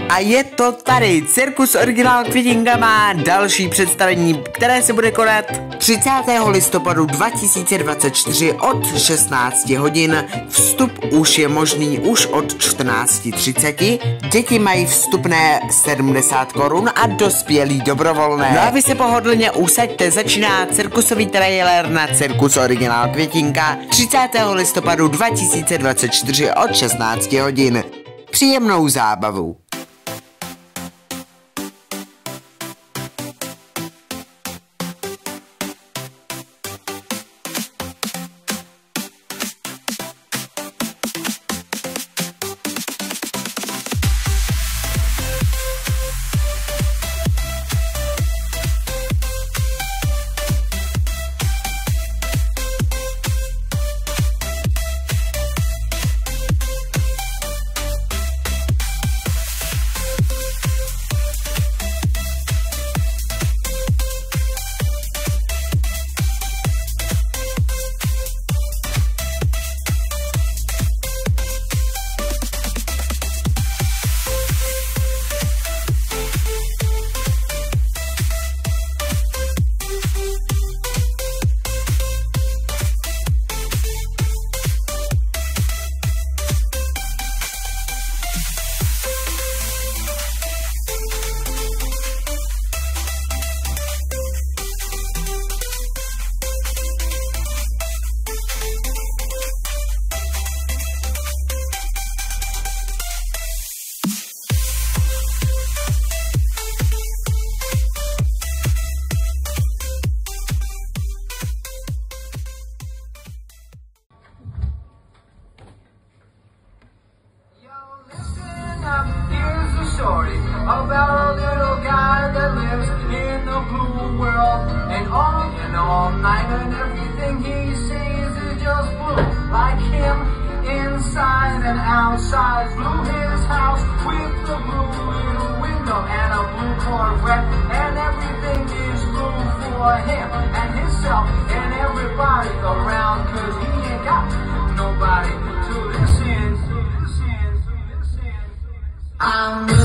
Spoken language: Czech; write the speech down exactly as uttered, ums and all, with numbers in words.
A je to tady, Cirkus Originál Květinka má další představení, které se bude konat třicátého listopadu dva tisíce dvacet čtyři od šestnácti hodin. Vstup už je možný už od čtrnácti třiceti. Děti mají vstupné sedmdesát korun a dospělí dobrovolné. No a vy se pohodlně usaďte, začíná cirkusový trailer na Cirkus Originál Květinka třicátého listopadu dva tisíce dvacet čtyři od šestnácti hodin. Příjemnou zábavu. About a little guy that lives in the blue world, and all and all night, and everything he sees is just blue, like him inside and outside. Blue his house with the blue little window and a blue Corvette, and everything is blue for him and himself and everybody around, 'cause he ain't got nobody to listen, to listen, to listen. I'm